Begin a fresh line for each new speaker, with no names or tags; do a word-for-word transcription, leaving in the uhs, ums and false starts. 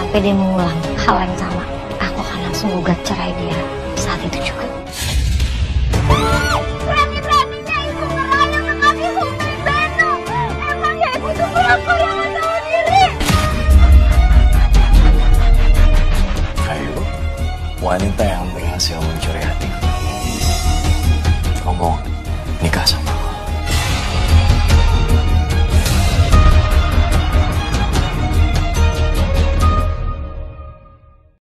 sampai dia mengulang hal yang sama, aku akan langsung gugat cerai dia saat itu juga. Berani-beraninya ibu merayu mengambil Sultan Beno. Emangnya ibu itu pelakor yang gak tahu diri.
Ayo, wanita yang